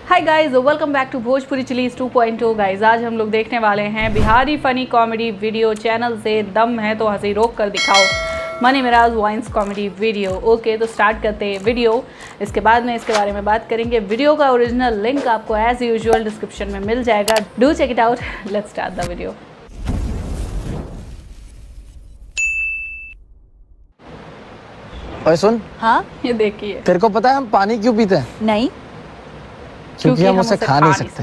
Hi guys, welcome back to Bhojpuri chillies 2.0। Guys आज हम लोग देखने वाले हैं Bihari funny comedy video channel से दम है तो हंसी रोक कर दिखाओ Mani Meraj vines comedy video. Okay, तो स्टार्ट करते हैं वीडियो। इसके बाद में इसके बारे में बात करेंगे। वीडियो का ओरिजिनल लिंक आपको एज यूजुअल डिस्क्रिप्शन में मिल जाएगा। Do check it out. Let's start the video. ओए सुन। हाँ, ये देखिए। तेरे को पता है हम पानी क्यों पीते हैं? नहीं, क्योंकि हम उसे खा नहीं सकते।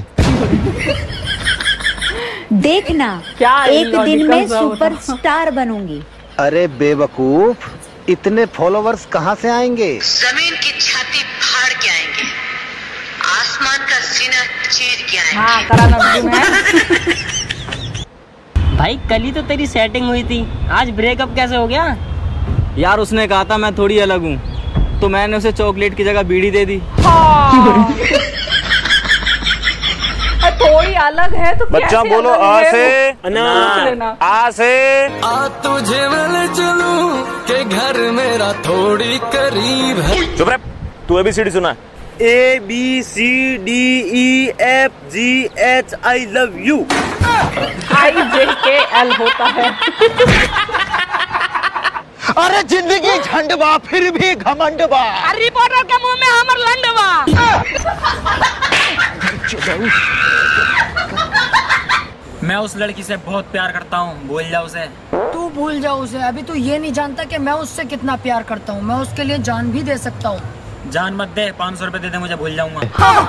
देखना क्या एक दिन में सुपरस्टार बनूंगी। अरे बेवकूफ, इतने फॉलोवर्स कहाँ से आएंगे? जमीन की छाती फाड़ के आएंगे, आसमान का सीना चीर के आएंगे। हाँ, कराना भाई कल ही तो तेरी सेटिंग हुई थी, आज ब्रेकअप कैसे हो गया? यार उसने कहा था मैं थोड़ी अलग हूँ, तो मैंने उसे चॉकलेट की जगह बीड़ी दे दी। थोड़ी अलग है तो बच्चा बोलो आ से आ से आ तुझे मैं चलूं के घर मेरा थोड़ी करीब है। चुप रह, तू ABCD सुना? ABCDEFGH I love you। IJKL होता है। अरे जिंदगी झंडवा फिर भी घमंडवा। रिपोर्टर के मुंह में हमर लंडवा। मैं उस लड़की से बहुत प्यार करता हूँ, भूल जा उसे। तू भूल जा उसे, अभी तू ये नहीं जानता कि मैं उससे कितना प्यार करता हूँ। मैं उसके लिए जान भी दे सकता हूँ। जान मत दे, 500 रुपए दे दे, मुझे भूल जाऊंगा।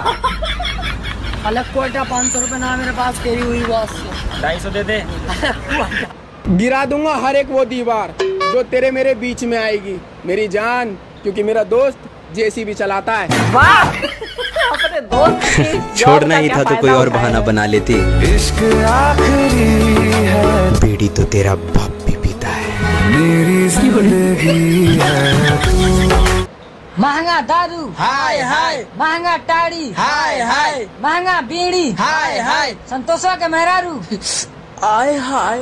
अलग कोटा 500 रुपए ना मेरे पास, तेरी हुई बस 250 दे दे। गिरा दूंगा हर एक वो दीवार जो तेरे मेरे बीच में आएगी मेरी जान, क्योंकि मेरा दोस्त JCB चलाता है। वाह, अपने दोस्त की छोड़ना ही था तो कोई और बहाना बना लेती। इश्क आखिरी है, बीड़ी तो तेरा बाप भी पीता है। मेरी जिंदगी है तू। महंगा दारू हाय हाय, महंगा टाड़ी हाय हाय, महंगा बीड़ी हाय हाय, संतोषवा के मेहरारू आय हाय।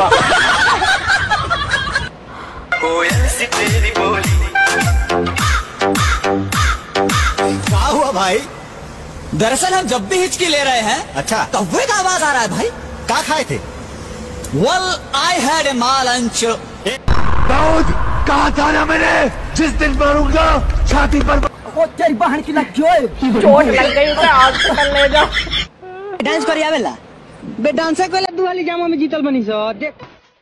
क्या हुआ भाई? दरअसल हम जब भी हिचकी ले रहे हैं, अच्छा, कौवे का आवाज आ रहा है भाई। क्या खाए थे? Well, I had a lunch। Dawood, कहा था ना मैंने, जिस दिन मरूंगा छाती पर। ओ तेरी बहन की लग गई, चोट लग गई उसे, हॉस्पिटल ले जाओ। डांस करिया बेला बे डांस कोला दुआली जामा में जीतल बनी सो देख।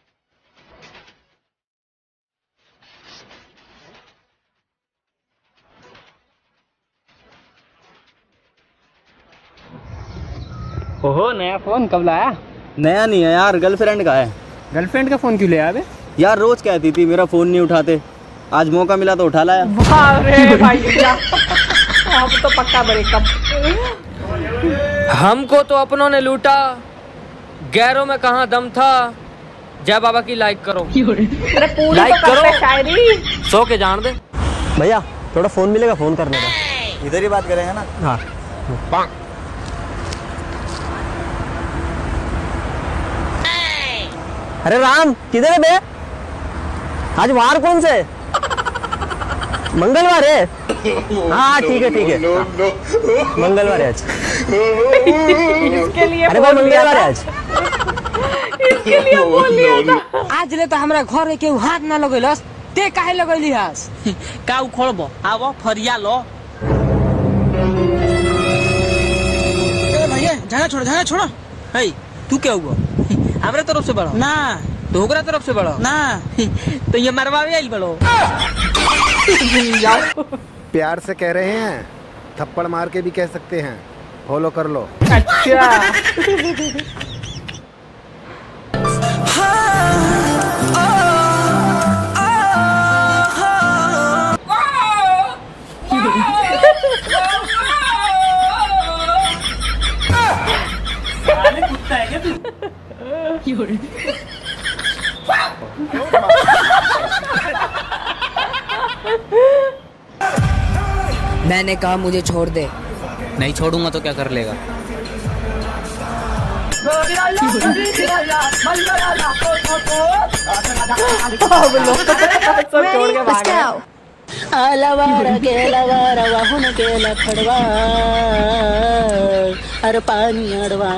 ओहो, नया फोन कब लाया? नया नहीं है यार, गर्लफ्रेंड का है। गर्लफ्रेंड का फोन क्यों ले आया बे? यार रोज कहती थी मेरा फोन नहीं उठाते, आज मौका मिला तो उठा लाया। वाह रे भैया, अब तो पक्का ब्रेकअप। हमको तो अपनों ने लूटा, गैरों में कहाँ दम था। जय बाबा की लाइक करो। लाइक तो करो, शायरी सो के जान दे। भैया थोड़ा फोन मिलेगा, फोन करने का। इधर ही बात करेंगे ना? हाँ। अरे राम, किधर है बे? आज वार कौन से? मंगलवार है। हाँ ठीक है ठीक है, मंगलवार है आज। इसके लिए अरे भाई मंगलवार है आज। इसके लिए बोल लिया था। आज ले तो हमरा घर में केहू हाथ ना लगैलस, ते काहे लगैली हास? का उखड़बो, आवो फरिया लो। ए भैया झगड़ा छोड़ो। हे, तू क्या हुआ? हमरे तरफ से बढ़ो ना, ढोकरा तरफ से बढ़ो ना। तो ये मरवावे आइल बढ़ो। प्यार से कह रहे हैं, थप्पड़ मार के भी कह सकते हैं, फॉलो कर लो। अच्छा। कुत्ता है क्या तू? मैंने कहा मुझे छोड़ दे। नहीं छोड़ूंगा तो क्या कर लेगा? सब छोड़ के भाग गए। लवारा के लवारा वाहुन के लखड़वा अरे पानी अड़वा।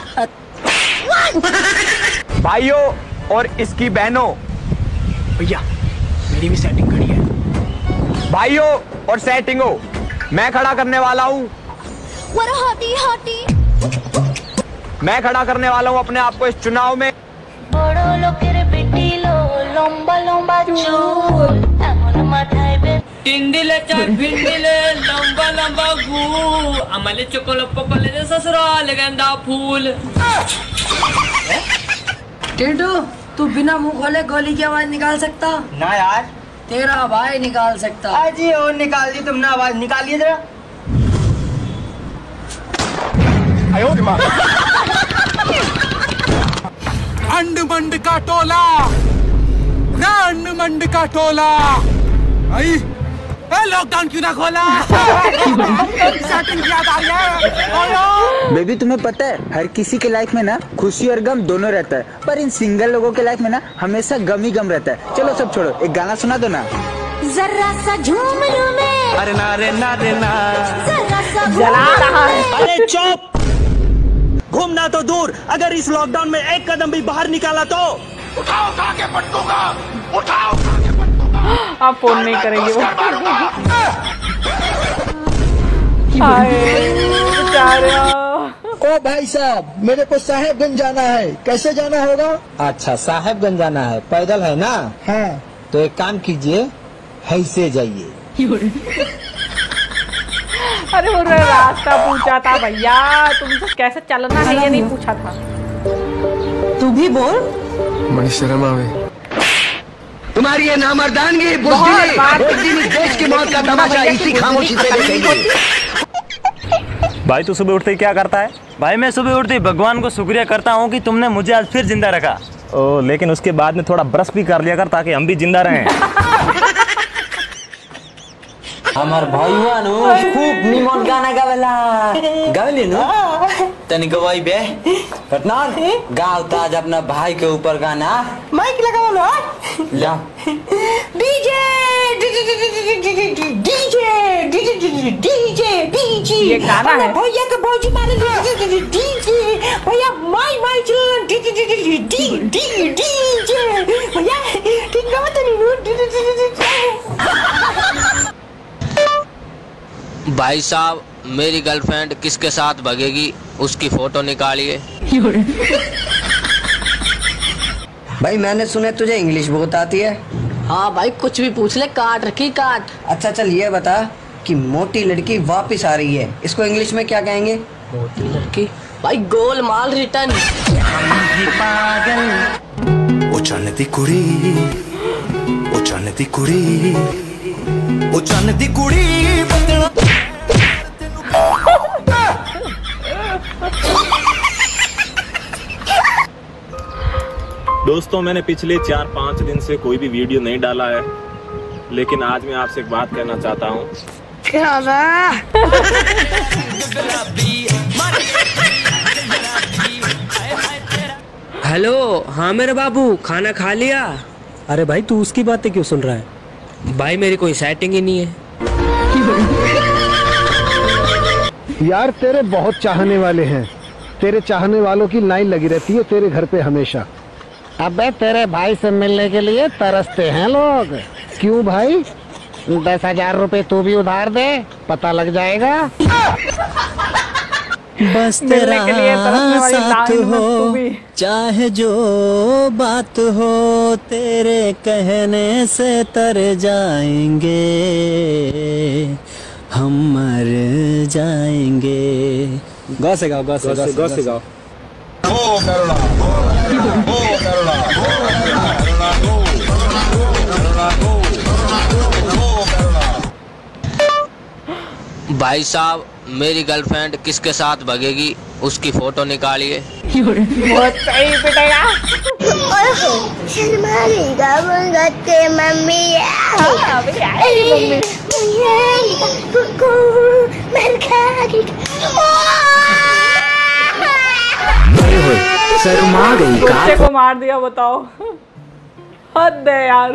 भाइयों और इसकी बहनों, भैया मेरी भी सेटिंग खड़ी है। भाइयों और सेटिंगों, मैं खड़ा करने वाला हूँ मैं खड़ा करने वाला हूँ अपने आप को इस चुनाव में। टिंडिले चार भिंडिले लंबा लंबा गू अमले चोकोलो पकोले दे ससुराल गेंदा फूल। टिंटू तू बिना मुंह खोले गोली की आवाज निकाल सकता? ना यार, तेरा भाई निकाल सकता। जी और निकाल दी तुमने, आवाज निकालिए जरा। अंड मंड का टोला, अंड मंड का टोला, आई लॉकडाउन क्यों ना खोला? बेबी तुम्हें पता है हर किसी के लाइफ में ना खुशी और गम दोनों रहता है, पर इन सिंगल लोगों के लाइफ में ना हमेशा गम ही गम रहता है। चलो सब छोड़ो, एक गाना सुना दो ना। जरा सा झूम लूं मैं, अरे ना रे ना रे ना, जरा सा जला रहा है। अरे चुप, घूमना तो दूर, अगर इस लॉकडाउन में एक कदम भी बाहर निकाला तो उठाओ खा के पट दूंगा, उठाओ खा के पट दूंगा। आप फोन नहीं करेंगे वो। ओ भाई साहब, मेरे को साहेबगंज जाना है, कैसे जाना होगा? अच्छा साहेबगंज जाना है, पैदल है ना? हाँ। तो एक काम कीजिए, ऐसे जाइए। अरे वो रास्ता पूछा था भैया, तुमसे कैसे चलना है ये नहीं पूछा था। तू भी बोल। बड़ी शर्म आवे। तुम्हारी ये नामर्दानगी बुज़दिली देश की मौत का तमाशा इसी खामोशी से देखेंगे। भाई तू सुबह उठते ही क्या करता है? भाई मैं सुबह उठते ही भगवान को शुक्रिया करता हूँ कि तुमने मुझे आज फिर जिंदा रखा। ओ, लेकिन उसके बाद में थोड़ा ब्रश भी कर लिया कर ताकि हम भी जिंदा रहें। हमार भाईवा नु खूब निमन गाना गावेला, गावेली नु तनी गवाई बे पटनार गाओ ताज अपना भाई के ऊपर गाना। माइक लगाओ लो ला। डीजे ये गाना है। भैया के भौजी मारे डीजे, भैया माई चल डीजे भैया ठीक गावत नहीं। भाई साहब मेरी गर्लफ्रेंड किसके साथ भगेगी उसकी फोटो निकालिए। भाई मैंने सुना तुझे इंग्लिश बहुत आती है। हाँ भाई कुछ भी पूछ ले, काट रखी काट। अच्छा चल ये बता कि मोटी लड़की वापस आ रही है, इसको इंग्लिश में क्या कहेंगे? मोटी लड़की भाई गोलमाल रिटर्न। ओ चन्नती कुड़ी, ओ चन्नती कुड़ी, ओ चन्नती कुड़ी। दोस्तों मैंने पिछले 4-5 दिन से कोई भी वीडियो नहीं डाला है, लेकिन आज मैं आपसे एक बात कहना चाहता हूँ। क्या हेलो, हाँ मेरे बाबू खाना खा लिया? अरे भाई तू उसकी बातें क्यों सुन रहा है? भाई मेरी कोई सेटिंग ही नहीं है। यार तेरे बहुत चाहने वाले हैं, तेरे चाहने वालों की लाइन लगी रहती है तेरे घर पे हमेशा। अबे तेरे भाई से मिलने के लिए तरसते हैं लोग। क्यों भाई? 10,000 रुपए तू भी उधार दे, पता लग जाएगा। बस तेरा साथ हो, चाहे जो बात हो, तेरे कहने से तर जाएंगे, हम मर जाएंगे। गा से गाओ, गा से गाओ। भाई साहब मेरी गर्लफ्रेंड किसके साथ भगेगी उसकी फोटो निकालिए। बहुत सही पिटेगा। मम्मी शर्मा गई का? बच्चे को मार दिया, बताओ। हद है यार।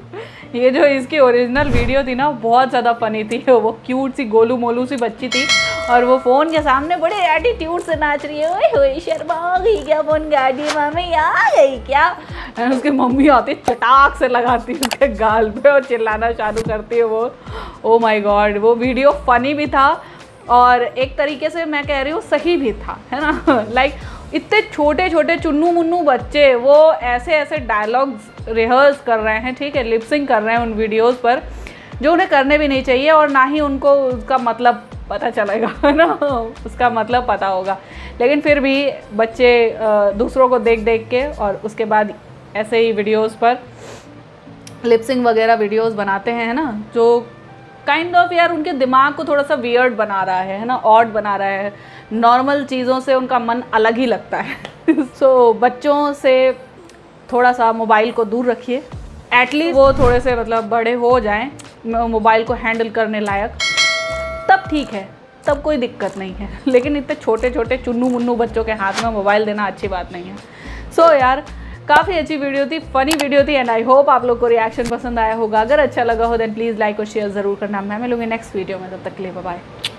ये जो इसकी ओरिजिनल वीडियो थी ना बहुत ज़्यादा फनी थी। वो क्यूट सी गोलू मोलू सी बच्ची थी और वो फ़ोन के सामने बड़े एटीट्यूड से नाच रही है, ओए होए शर्मा गई क्या फ़ोन गाड़ी मम्मी आ गई क्या। एंड उसकी मम्मी आती चटाक से लगाती है उसके गाल पे और चिल्लाना चालू करती है वो। ओ माय गॉड, वो वीडियो फ़नी भी था और एक तरीके से मैं कह रही हूँ सही भी था, है ना। लाइक इतने छोटे छोटे चुन्नू मुन्नू बच्चे वो ऐसे ऐसे डायलॉग्स रिहर्स कर रहे हैं, ठीक है, लिपसिंग कर रहे हैं उन वीडियोस पर, जो उन्हें करने भी नहीं चाहिए और ना ही उनको उसका मतलब पता चलेगा, है ना, उसका मतलब पता होगा। लेकिन फिर भी बच्चे दूसरों को देख देख के और उसके बाद ऐसे ही वीडियोस पर लिपसिंग वगैरह वीडियोस बनाते हैं, है ना, जो काइंड ऑफ यार उनके दिमाग को थोड़ा सा वियर्ड बना रहा है ना, ऑड बना रहा है। नॉर्मल चीज़ों से उनका मन अलग ही लगता है। सो बच्चों से थोड़ा सा मोबाइल को दूर रखिए, एटलीस्ट वो थोड़े से मतलब बड़े हो जाएं मोबाइल को हैंडल करने लायक, तब ठीक है, तब कोई दिक्कत नहीं है। लेकिन इतने छोटे छोटे चुन्नू मुन्नू बच्चों के हाथ में मोबाइल देना अच्छी बात नहीं है। सो यार काफ़ी अच्छी वीडियो थी, फ़नी वीडियो थी एंड आई होप आप लोग को रिएक्शन पसंद आया होगा। अगर अच्छा लगा हो देन प्लीज़ लाइक और शेयर ज़रूर करना। मैं मिलूंगी नेक्स्ट वीडियो में, तब तक के लिए बाय बाय।